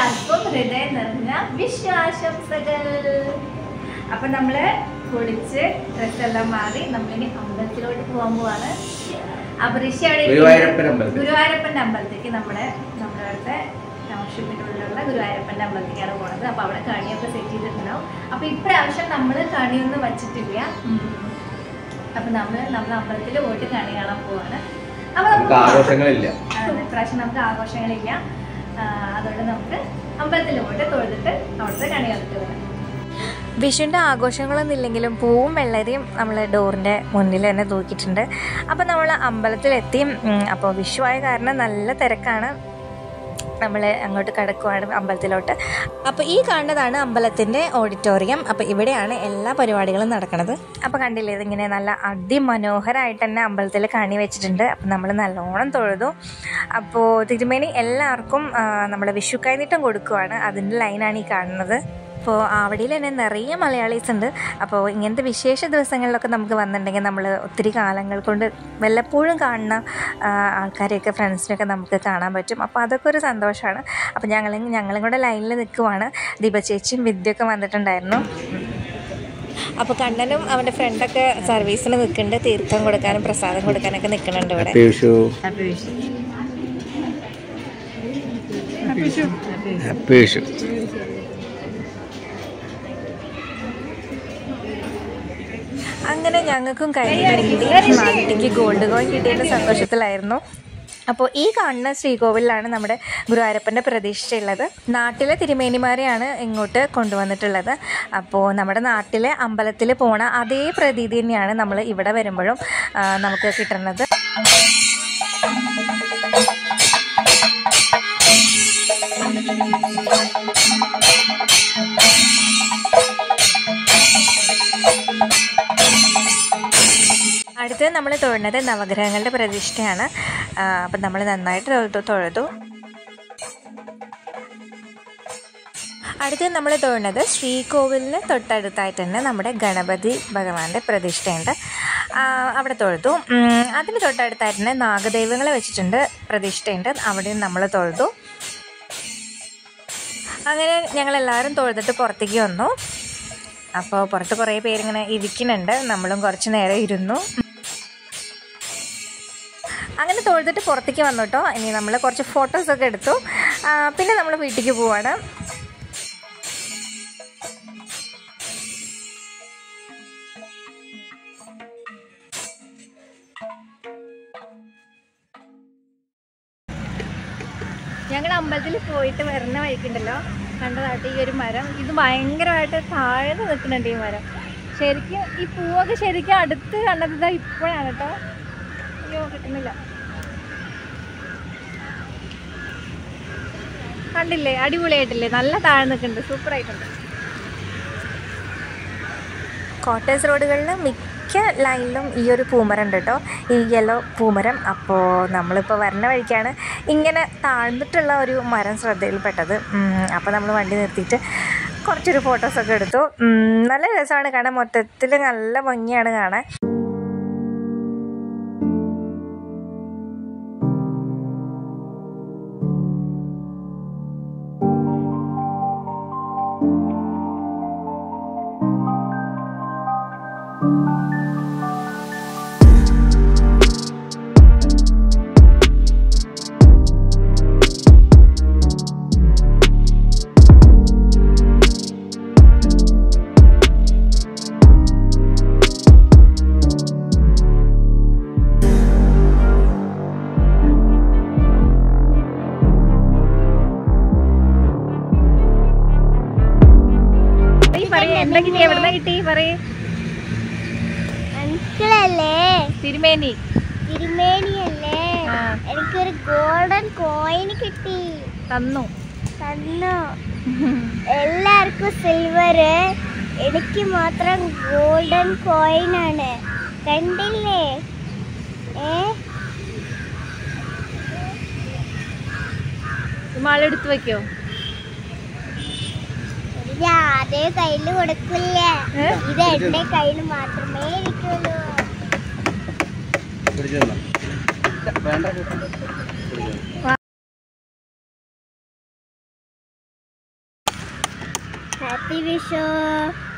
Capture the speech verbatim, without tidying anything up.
എല്ലാവർക്കും ഹൃദയം നിറഞ്ഞ വിശ്വാശംസകൾ. അപ്പൊ നമ്മള് കുളിച്ച് ഡ്രസ്സെല്ലാം മാറി നമ്മളിനി അമ്പലത്തിലോട്ട് പോകാൻ പോവാണ്. അപ്പൊ ഋഷി അവിടെ ഗുരുവായൂരപ്പന്റെ അമ്പലത്തേക്ക് നമ്മുടെ നമ്മുടെ അടുത്തെ ടൗൺഷിപ്പിനുള്ളിലുള്ള ഗുരുവായൂരപ്പന്റെ അമ്പലത്തേക്കാണ് പോണത്. അപ്പൊ അവിടെ കണിയൊക്കെ സെറ്റ് ചെയ്തിട്ടുണ്ടാവും. അപ്പൊ ഇപ്രാവശ്യം നമ്മള് കണിയൊന്നും വച്ചിട്ടില്ല. അപ്പൊ നമ്മള് നമ്മുടെ അമ്പലത്തിൽ പോയിട്ട് കണി കാണാൻ പോവാണ്. അപ്പൊ നമുക്ക് ആഘോഷങ്ങളില്ല, ഇപ്രാവശ്യം നമുക്ക് ആഘോഷങ്ങളില്ല. അതുകൊണ്ട് നമുക്ക് അമ്പലത്തിൽ പോയിട്ട് തൊഴുതിട്ട് അവിടുത്തെ കണി കണ്ടിട്ട് വരാം. വിഷുവിൻ്റെ ആഘോഷങ്ങളൊന്നും ഇല്ലെങ്കിലും പൂവും വെള്ളരിയും നമ്മൾ ഡോറിൻ്റെ മുന്നിൽ തന്നെ തൂക്കിയിട്ടുണ്ട്. അപ്പോൾ നമ്മൾ അമ്പലത്തിലെത്തി. അപ്പോൾ വിഷു ആയ കാരണം നല്ല തിരക്കാണ്. നമ്മൾ അങ്ങോട്ട് കിടക്കുവാണ് അമ്പലത്തിലോട്ട്. അപ്പോൾ ഈ കാണുന്നതാണ് അമ്പലത്തിൻ്റെ ഓഡിറ്റോറിയം. അപ്പോൾ ഇവിടെയാണ് എല്ലാ പരിപാടികളും നടക്കുന്നത്. അപ്പോൾ കണ്ടില്ലേ, ഇതിങ്ങനെ നല്ല അതിമനോഹരമായിട്ട് തന്നെ അമ്പലത്തിൽ കണി വെച്ചിട്ടുണ്ട്. അപ്പോൾ നമ്മൾ നല്ലോണം തൊഴുതു. അപ്പോൾ തിരുമേനി എല്ലാവർക്കും നമ്മൾ വിഷു കൈനീട്ടം കൊടുക്കുവാണ്. അതിൻ്റെ ലൈനാണ് ഈ കാണുന്നത്. അപ്പോൾ അവിടെയിൽ തന്നെ നിറയെ മലയാളീസ് ഉണ്ട്. അപ്പോൾ ഇങ്ങനത്തെ വിശേഷ ദിവസങ്ങളിലൊക്കെ നമുക്ക് വന്നിട്ടുണ്ടെങ്കിൽ നമ്മൾ ഒത്തിരി കാലങ്ങൾ കൊണ്ട് വല്ലപ്പോഴും കാണുന്ന ആൾക്കാരെയൊക്കെ ഫ്രണ്ട്സിനൊക്കെ നമുക്ക് കാണാൻ പറ്റും. അപ്പോൾ അതൊക്കെ ഒരു സന്തോഷമാണ്. അപ്പോൾ ഞങ്ങൾ ഞങ്ങളും കൂടെ ലൈനിൽ നിൽക്കുവാണ്. ദീപചേച്ചിയും വിദ്യയൊക്കെ വന്നിട്ടുണ്ടായിരുന്നു. അപ്പോൾ കണ്ണനും അവൻ്റെ ഫ്രണ്ടൊക്കെ സർവീസിന് നിൽക്കുന്നുണ്ട്. തീർത്ഥം കൊടുക്കാനും പ്രസാദം കൊടുക്കാനൊക്കെ നിൽക്കുന്നുണ്ട് ഇവിടെ. അങ്ങനെ ഞങ്ങൾക്കും കൈനീട്ടം കിട്ടി. മാഗിട്ടിക്ക് ഗോൾഡ് കോയിൻ കിട്ടിയതിൻ്റെ സന്തോഷത്തിലായിരുന്നു. അപ്പോൾ ഈ കാണുന്ന ശ്രീകോവിലാണ് നമ്മുടെ ഗുരുവായൂരപ്പൻ്റെ പ്രതിഷ്ഠയുള്ളത്. നാട്ടിലെ തിരുമേനിമാരെയാണ് ഇങ്ങോട്ട് കൊണ്ടുവന്നിട്ടുള്ളത്. അപ്പോൾ നമ്മുടെ നാട്ടിലെ അമ്പലത്തിൽ പോണ അതേ പ്രതീതി തന്നെയാണ് നമ്മൾ ഇവിടെ വരുമ്പോഴും നമുക്ക് കിട്ടുന്നത്. അടുത്ത് നമ്മൾ തൊഴുന്നത് നവഗ്രഹങ്ങളുടെ പ്രതിഷ്ഠയാണ്. അപ്പം നമ്മൾ നന്നായിട്ട് തൊഴുതു തൊഴുതു അടുത്ത് നമ്മൾ തൊഴുന്നത് ശ്രീകോവിലിന് തൊട്ടടുത്തായിട്ട് തന്നെ നമ്മുടെ ഗണപതി ഭഗവാന്റെ പ്രതിഷ്ഠയുണ്ട്. അവിടെ തൊഴുതു. അതിന് തൊട്ടടുത്തായിട്ട് തന്നെ നാഗദൈവങ്ങളെ വെച്ചിട്ടുണ്ട്, പ്രതിഷ്ഠയുണ്ട്. അവിടെയും നമ്മൾ തൊഴുതു. അങ്ങനെ ഞങ്ങളെല്ലാവരും തൊഴുതിട്ട് പുറത്തേക്ക് വന്നു. അപ്പോൾ പുറത്ത് കുറേ പേരിങ്ങനെ ഇരിക്കുന്നുണ്ട്. നമ്മളും കുറച്ച് നേരം ഇരുന്നു. അങ്ങനെ തൊഴുതിട്ട് പുറത്തേക്ക് വന്നു കേട്ടോ. ഇനി നമ്മൾ കുറച്ച് ഫോട്ടോസൊക്കെ എടുത്തു. പിന്നെ നമ്മൾ വീട്ടിലേക്ക് പോവാണ്. ഞങ്ങൾ അമ്പലത്തിൽ പോയിട്ട് വരുന്ന വഴിക്കുണ്ടല്ലോ, കണ്ടതായിട്ട് ഈ ഒരു മരം, ഇത് ഭയങ്കരമായിട്ട് താഴ്ന്നു നിൽക്കുന്നുണ്ട് ഈ മരം. ശരിക്കും ഈ പൂവൊക്കെ ശരിക്കും അടുത്ത് കണ്ടത് ഇപ്പോഴാണ് കേട്ടോ. അയ്യോ കിട്ടുന്നില്ല, കണ്ടില്ലേ? അടിപൊളിയായിട്ടില്ലേ? നല്ല താഴ്ന്നു നിൽക്കുന്നുണ്ട്, സൂപ്പറായിട്ടുണ്ട്. കോട്ടേഴ്സ് റോഡുകളിൽ മിക്ക ലൈനിലും ഈ ഒരു പൂമരം ഉണ്ട് കേട്ടോ, ഈ യെല്ലോ പൂമരം. അപ്പോൾ നമ്മളിപ്പോൾ വരുന്ന വഴിക്കാണ് ഇങ്ങനെ താഴ്ന്നിട്ടുള്ള ഒരു മരം ശ്രദ്ധയിൽപ്പെട്ടത്. അപ്പോൾ നമ്മൾ വണ്ടി നിർത്തിയിട്ട് കുറച്ചൊരു ഫോട്ടോസൊക്കെ എടുത്തു. നല്ല രസമാണ് കാണാൻ, മൊത്തത്തിൽ നല്ല ഭംഗിയാണ് കാണാൻ. തിരുമേനി തിരുമേനിയല്ലേ, എനിക്കൊരു ഗോൾഡൻ കോയിൻ കിട്ടി. തന്നു തന്നു എല്ലാവർക്കും സിൽവർ, എനിക്ക് മാത്രം ഗോൾഡൻ കോയിൻ ആണ്. കണ്ടില്ലേ? ഏ മാളെടുത്ത് വെക്കോ? അതേ കയ്യില് കൊടുക്കില്ല, ഇത് എന്റെ കയ്യിൽ മാത്രമേ ഇരിക്കുള്ളൂ. വേണ്ട ഹാപ്പി വിഷു.